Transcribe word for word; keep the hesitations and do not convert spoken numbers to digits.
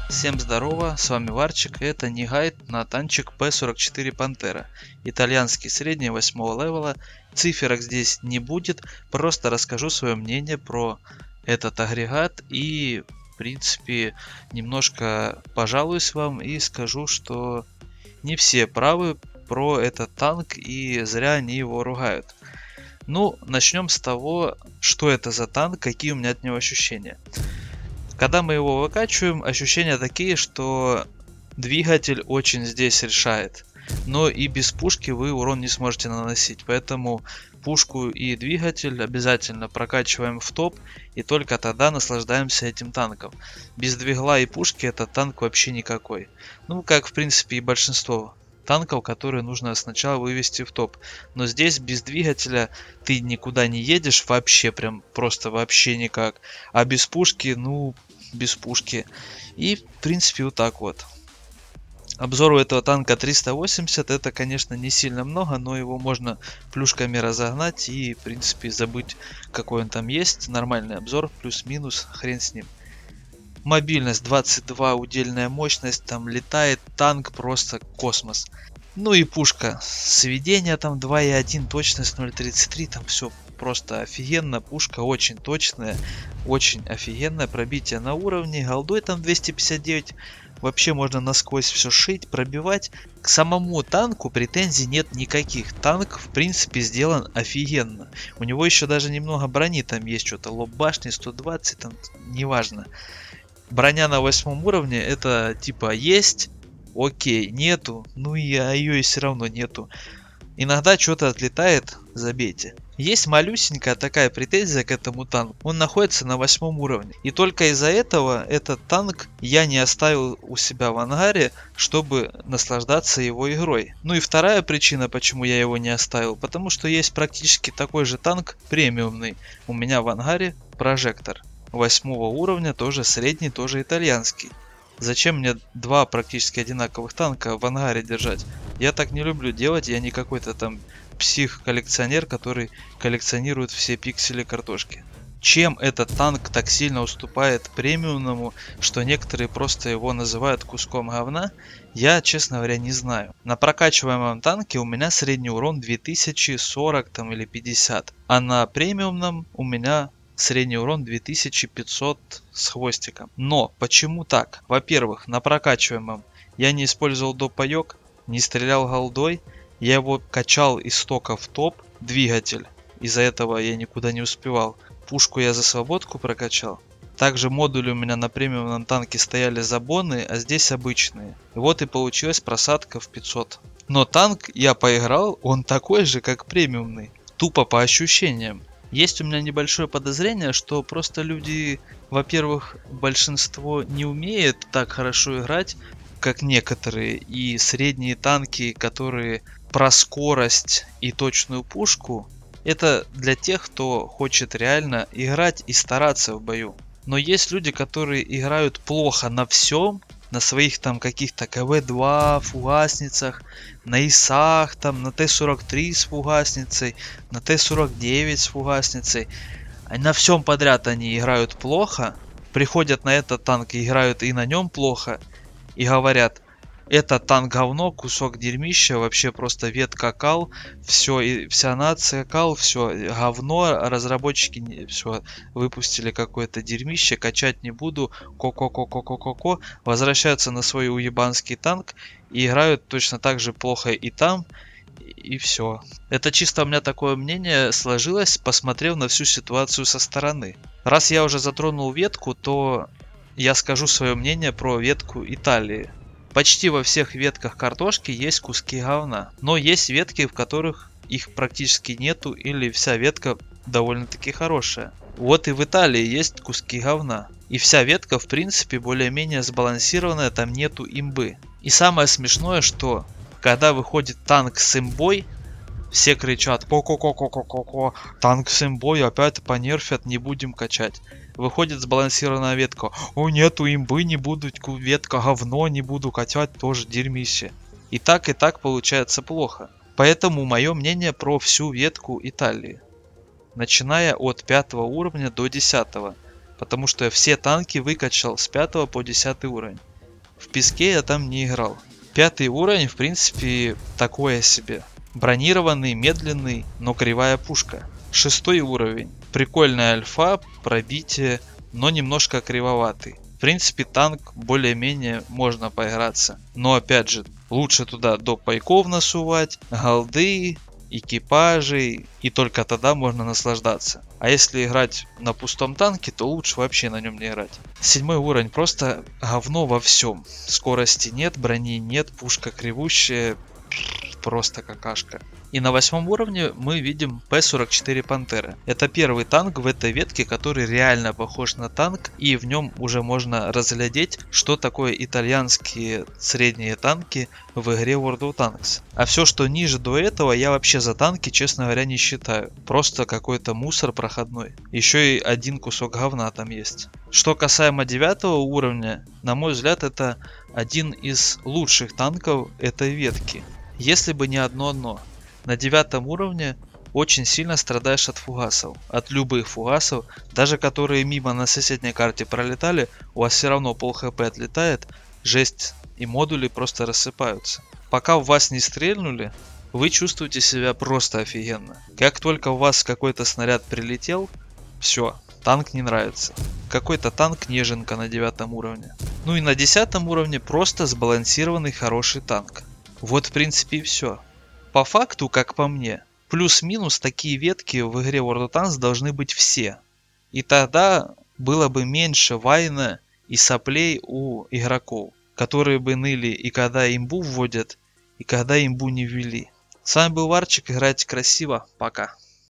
Всем здорово, с вами Варчик, и это не гайд на танчик П сорок четыре Пантера. Итальянский средний восьмого левела, циферок здесь не будет, просто расскажу свое мнение про этот агрегат и в принципе немножко пожалуюсь вам и скажу, что не все правы про этот танк и зря они его ругают. Ну, начнем с того, что это за танк, какие у меня от него ощущения. Когда мы его выкачиваем, ощущения такие, что двигатель очень здесь решает. Но и без пушки вы урон не сможете наносить. Поэтому пушку и двигатель обязательно прокачиваем в топ. И только тогда наслаждаемся этим танком. Без двигла и пушки этот танк вообще никакой. Ну, как в принципе и большинство танков, которые нужно сначала вывести в топ. Но здесь без двигателя ты никуда не едешь вообще, прям просто вообще никак. А без пушки, ну, без пушки. И в принципе вот так вот. Обзор у этого танка триста восемьдесят, это конечно не сильно много, но его можно плюшками разогнать и в принципе забыть, какой он там есть. Нормальный обзор, плюс-минус, хрен с ним. Мобильность двадцать два, удельная мощность, там летает танк просто космос. Ну и пушка, сведение там два и один, точность ноль тридцать три, там все просто офигенно, пушка очень точная, очень офигенная, пробитие на уровне, голдой там двести пятьдесят девять, вообще можно насквозь все шить, пробивать. К самому танку претензий нет никаких, танк в принципе сделан офигенно, у него еще даже немного брони там есть, что-то лоб башни сто двадцать, там неважно. Броня на восьмом уровне это типа есть, окей, нету, ну и а ее и все равно нету. Иногда что-то отлетает, забейте. Есть малюсенькая такая претензия к этому танку. Он находится на восьмом уровне. И только из-за этого этот танк я не оставил у себя в ангаре, чтобы наслаждаться его игрой. Ну и вторая причина, почему я его не оставил, потому что есть практически такой же танк премиумный. У меня в ангаре прожектор. Восьмого уровня, тоже средний, тоже итальянский. Зачем мне два практически одинаковых танка в ангаре держать? Я так не люблю делать, я не какой-то там псих-коллекционер, который коллекционирует все пиксели картошки. Чем этот танк так сильно уступает премиумному, что некоторые просто его называют куском говна, я, честно говоря, не знаю. На прокачиваемом танке у меня средний урон две тысячи сорок там, или пятьдесят, а на премиумном у меня средний урон две тысячи пятьсот с хвостиком. Но почему так? Во-первых, на прокачиваемом я не использовал допаёк, не стрелял голдой, я его качал из стока в топ, двигатель, из-за этого я никуда не успевал. Пушку я за свободку прокачал. Также модули у меня на премиумном танке стояли забоны, а здесь обычные. И вот и получилась просадка в пятьсот. Но танк я поиграл, он такой же, как премиумный. Тупо по ощущениям. Есть у меня небольшое подозрение, что просто люди, во-первых, большинство не умеет так хорошо играть, как некоторые, и средние танки, которые про скорость и точную пушку, это для тех, кто хочет реально играть и стараться в бою. Но есть люди, которые играют плохо на всем, на своих там каких-то ка вэ два фугасницах, на ИСах, там на тэ сорок три с фугасницей, на тэ сорок девять с фугасницей. А на всем подряд они играют плохо, приходят на этот танк и играют и на нем плохо, и говорят: это танк говно, кусок дерьмища, вообще просто ветка кал, все, и вся нация кал, все говно, разработчики все выпустили какое-то дерьмище, качать не буду, ко-ко-ко-ко-ко-ко-ко, возвращаются на свой уебанский танк и играют точно так же плохо и там, и все. Это чисто у меня такое мнение сложилось, посмотрев на всю ситуацию со стороны. Раз я уже затронул ветку, то я скажу свое мнение про ветку Италии. Почти во всех ветках картошки есть куски говна, но есть ветки, в которых их практически нету или вся ветка довольно-таки хорошая. Вот и в Италии есть куски говна. И вся ветка в принципе более-менее сбалансированная, там нету имбы. И самое смешное, что когда выходит танк с имбой, все кричат: ко-ко-ко-ко-ко-ко, танк с имбой опять понерфят, не будем качать. Выходит сбалансированная ветка: о, нету имбы, не буду, ветка говно, не буду качать, тоже дерьмище. И так и так получается плохо. Поэтому мое мнение про всю ветку Италии, начиная от пятого уровня до десятого, потому что я все танки выкачал с пятого по десятый уровень. В песке я там не играл. Пятый уровень, в принципе, такое себе. Бронированный, медленный, но кривая пушка. Шестой уровень. Прикольная альфа, пробитие, но немножко кривоватый. В принципе, танк более-менее можно поиграться. Но опять же, лучше туда до пайков насувать, голды, экипажей, и только тогда можно наслаждаться. А если играть на пустом танке, то лучше вообще на нем не играть. Седьмой уровень просто говно во всем. Скорости нет, брони нет, пушка кривущая, просто какашка. И на восьмом уровне мы видим П сорок четыре Пантера. Это первый танк в этой ветке, который реально похож на танк, и в нем уже можно разглядеть, что такое итальянские средние танки в игре World of Tanks. А все, что ниже до этого, я вообще за танки, честно говоря, не считаю. Просто какой-то мусор проходной. Еще и один кусок говна там есть. Что касаемо девятого уровня, на мой взгляд, это один из лучших танков этой ветки. Если бы не одно-одно. На девятом уровне очень сильно страдаешь от фугасов. От любых фугасов, даже которые мимо на соседней карте пролетали, у вас все равно пол хп отлетает, жесть, и модули просто рассыпаются. Пока в вас не стрельнули, вы чувствуете себя просто офигенно. Как только у вас какой-то снаряд прилетел, все, танк не нравится. Какой-то танк неженка на девятом уровне. Ну и на десятом уровне просто сбалансированный хороший танк. Вот в принципе и все. По факту, как по мне, плюс-минус такие ветки в игре World of Tanks должны быть все. И тогда было бы меньше вайна и соплей у игроков, которые бы ныли и когда имбу вводят, и когда имбу не ввели. С вами был Варчик, играйте красиво, пока.